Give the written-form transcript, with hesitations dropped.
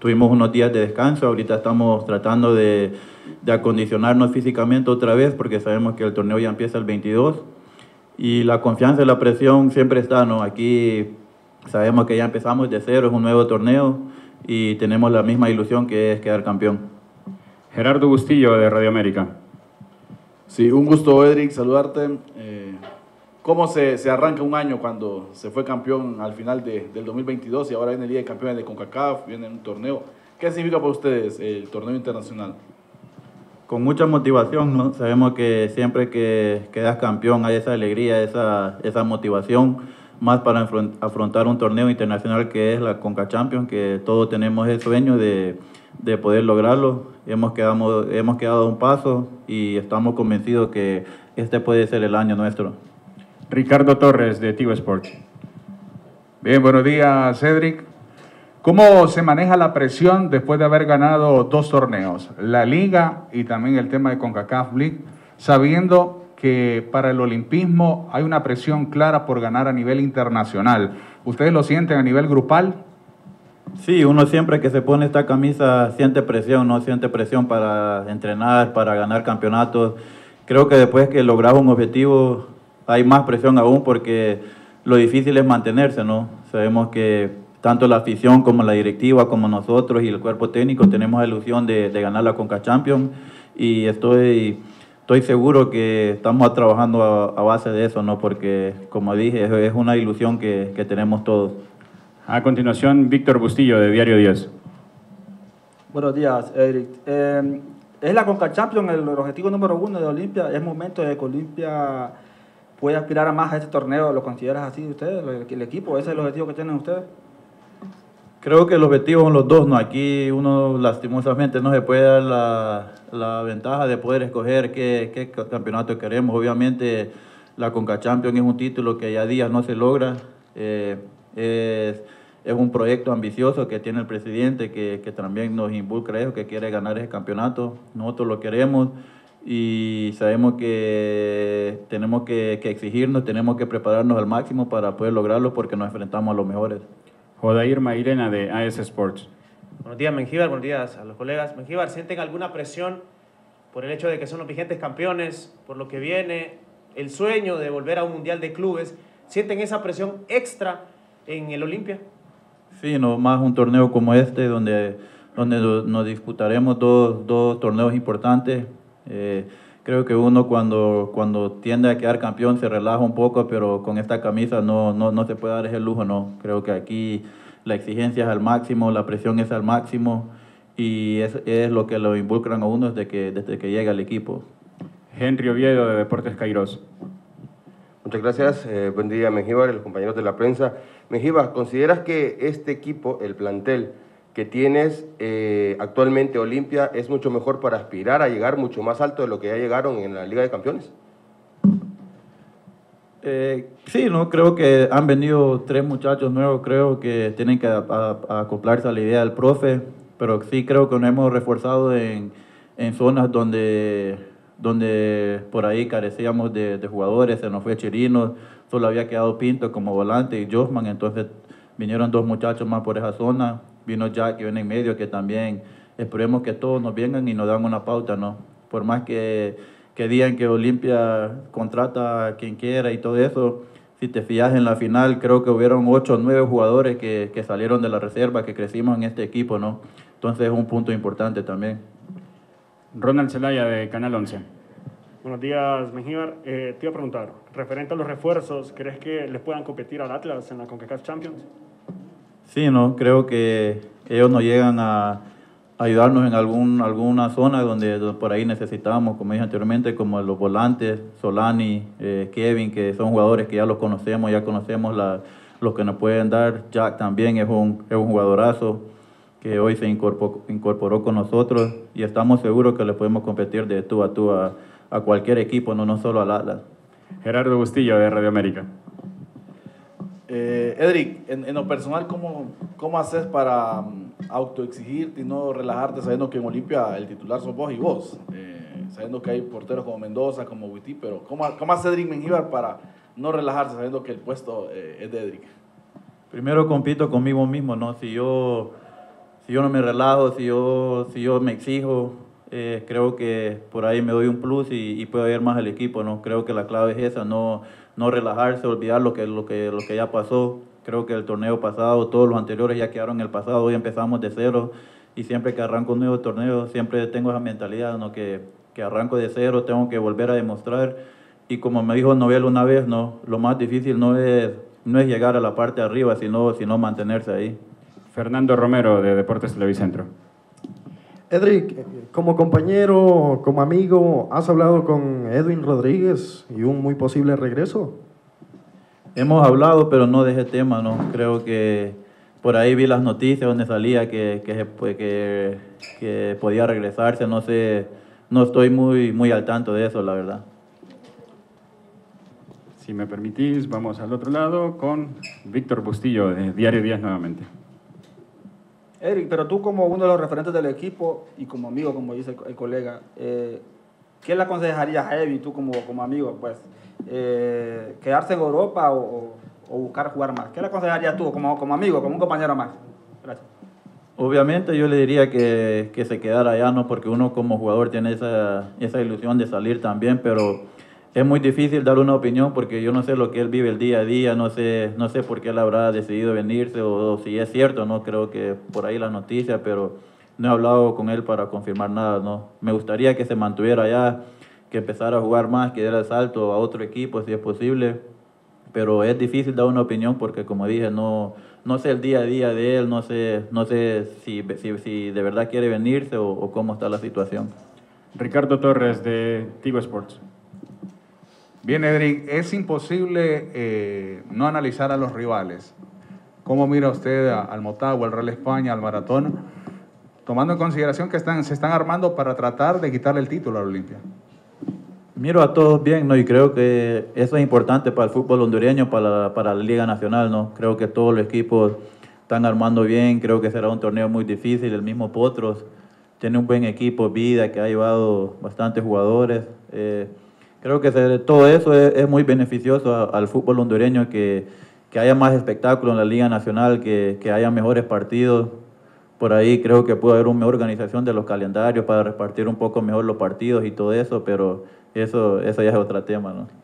tuvimos unos días de descanso, ahorita estamos tratando de acondicionarnos físicamente otra vez porque sabemos que el torneo ya empieza el 22 y la confianza y la presión siempre está, ¿no? Aquí sabemos que ya empezamos de cero, es un nuevo torneo y tenemos la misma ilusión que es quedar campeón. Gerardo Bustillo de Radio América. Sí, un gusto, Edric, saludarte. ¿Cómo se arranca un año cuando se fue campeón al final del 2022 y ahora viene Liga de Campeones de CONCACAF, viene un torneo? ¿Qué significa para ustedes el torneo internacional? Con mucha motivación, ¿no? Sabemos que siempre que quedas campeón hay esa alegría, esa motivación, más para afrontar un torneo internacional que es la Conca Champions, que todos tenemos el sueño de poder lograrlo. Hemos quedado a un paso y estamos convencidos que este puede ser el año nuestro. Ricardo Torres de Tigo Sports. Bien, buenos días, Cedric. ¿Cómo se maneja la presión después de haber ganado 2 torneos, la Liga y también el tema de CONCACAF League, sabiendo que para el olimpismo hay una presión clara por ganar a nivel internacional? ¿Ustedes lo sienten a nivel grupal? Sí, uno siempre que se pone esta camisa siente presión, ¿no? Siente presión para entrenar, para ganar campeonatos. Creo que después que logras un objetivo hay más presión aún porque lo difícil es mantenerse, ¿no? Sabemos que tanto la afición como la directiva, como nosotros y el cuerpo técnico tenemos la ilusión de ganar la Conca Champions y estoy seguro que estamos trabajando a base de eso, ¿no? Porque, como dije, es una ilusión que tenemos todos. A continuación, Víctor Bustillo de Diario 10. Buenos días, Eric. ¿Es la Conca Champions el objetivo número 1 de Olimpia? ¿Es momento de que Olimpia pueda aspirar a más a este torneo? ¿Lo consideras así ustedes, el equipo? ¿Ese es el objetivo que tienen ustedes? Creo que el objetivo son los dos, ¿no? Aquí uno lastimosamente no se puede dar la ventaja de poder escoger qué campeonato queremos. Obviamente la Conca Champions es un título que ya días no se logra. Es un proyecto ambicioso que tiene el presidente que también nos involucra eso, que quiere ganar ese campeonato. Nosotros lo queremos y sabemos que tenemos que exigirnos, tenemos que prepararnos al máximo para poder lograrlo porque nos enfrentamos a los mejores. Odair Mairena de AS Sports. Buenos días, Mengíbar, buenos días a los colegas. Mengíbar, ¿sienten alguna presión por el hecho de que son los vigentes campeones, por lo que viene, el sueño de volver a un mundial de clubes? ¿Sienten esa presión extra en el Olimpia? Sí, no más un torneo como este donde nos disputaremos dos torneos importantes. Creo que uno cuando tiende a quedar campeón se relaja un poco, pero con esta camisa no se puede dar ese lujo, no. Creo que aquí la exigencia es al máximo, la presión es al máximo y es lo que lo involucran a uno desde que llega al equipo. Henry Oviedo de Deportes Kairos. Muchas gracias. Buen día, Mengíbar, los compañeros de la prensa. Mengíbar, ¿consideras que este equipo, el plantel que tienes actualmente Olimpia, es mucho mejor para aspirar a llegar mucho más alto de lo que ya llegaron en la Liga de Campeones? Sí, no, creo que han venido 3 muchachos nuevos, creo que tienen que acoplarse a la idea del profe, pero sí creo que nos hemos reforzado en zonas donde por ahí carecíamos de jugadores. Se nos fue Chirino, solo había quedado Pinto como volante y Josman, entonces vinieron 2 muchachos más por esa zona. Vino Jack que viene en medio, que también esperemos que todos nos vengan y nos dan una pauta, ¿no? Por más que digan que Olimpia contrata a quien quiera y todo eso, si te fijas en la final, creo que hubieron 8 o 9 jugadores que salieron de la reserva, que crecimos en este equipo, ¿no? Entonces es un punto importante también. Ronald Zelaya de Canal 11. Buenos días, Mengíbar. Te iba a preguntar, referente a los refuerzos, ¿crees que les puedan competir al Atlas en la CONCACAF Champions? Sí, no, creo que ellos nos llegan a ayudarnos en alguna zona donde por ahí necesitamos, como dije anteriormente, como los volantes, Solani, Kevin, que son jugadores que ya los conocemos, los que nos pueden dar. Jack también es un jugadorazo que hoy se incorporó con nosotros y estamos seguros que le podemos competir de tú a cualquier equipo, no solo al Atlas. Gerardo Bustillo de Radio América. Edric, en lo personal, ¿cómo haces para autoexigirte y no relajarte sabiendo que en Olimpia el titular sos vos y vos? Sabiendo que hay porteros como Mendoza, como Witty, pero ¿cómo hace Edric Mengíbar para no relajarse sabiendo que el puesto es de Edric? Primero compito conmigo mismo, ¿no? Si si yo no me relajo, si yo me exijo, creo que por ahí me doy un plus y puedo ver más al equipo, ¿no? Creo que la clave es esa, no relajarse, olvidar lo que ya pasó. Creo que el torneo pasado, todos los anteriores ya quedaron en el pasado, hoy empezamos de cero y siempre que arranco un nuevo torneo, siempre tengo esa mentalidad, ¿no? Que arranco de cero, tengo que volver a demostrar y como me dijo Noel una vez, ¿no? Lo más difícil no es llegar a la parte de arriba, sino mantenerse ahí. Fernando Romero, de Deportes Televicentro. Edric, como compañero, como amigo, ¿has hablado con Edwin Rodríguez y un muy posible regreso? Hemos hablado, pero no de ese tema, ¿no? Creo que por ahí vi las noticias donde salía que podía regresarse, no sé, no estoy muy al tanto de eso, la verdad. Si me permitís, vamos al otro lado con Víctor Bustillo, de Diario 10 nuevamente. Eric, pero tú como uno de los referentes del equipo y como amigo, como dice el colega, ¿qué le aconsejarías a Evi, tú como amigo, pues? ¿Quedarse en Europa o buscar jugar más? ¿Qué le aconsejarías tú como amigo, como un compañero más? Gracias. Obviamente yo le diría que se quedara allá, ¿no? Porque uno como jugador tiene esa ilusión de salir también, pero es muy difícil dar una opinión porque yo no sé lo que él vive el día a día, no sé por qué él habrá decidido venirse o si es cierto, no creo que por ahí la noticia, pero no he hablado con él para confirmar nada, ¿no? Me gustaría que se mantuviera allá, que empezara a jugar más, que diera el salto a otro equipo si es posible, pero es difícil dar una opinión porque como dije, no sé el día a día de él, no sé si de verdad quiere venirse o cómo está la situación. Ricardo Torres, de Tigo Sports. Bien, Edric, es imposible no analizar a los rivales. ¿Cómo mira usted al Motagua, al Real España, al Maratón, tomando en consideración que se están armando para tratar de quitarle el título al Olimpia? Miro a todos bien, ¿no? Y creo que eso es importante para el fútbol hondureño, para la Liga Nacional, ¿no? Creo que todos los equipos están armando bien, creo que será un torneo muy difícil. El mismo Potros tiene un buen equipo, Vida, que ha llevado bastantes jugadores. Creo que todo eso es muy beneficioso al fútbol hondureño, que haya más espectáculo en la Liga Nacional, que haya mejores partidos. Por ahí creo que puede haber una mejor organización de los calendarios para repartir un poco mejor los partidos y todo eso, pero eso ya es otro tema, ¿no?